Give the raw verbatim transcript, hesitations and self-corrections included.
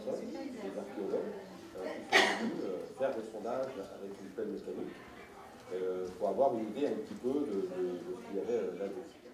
personnes, des archéologues, euh, qui sont venus euh, faire des sondages avec une pelle mécanique euh, pour avoir une idée un petit peu de, de, de ce qu'il y avait là-dessus.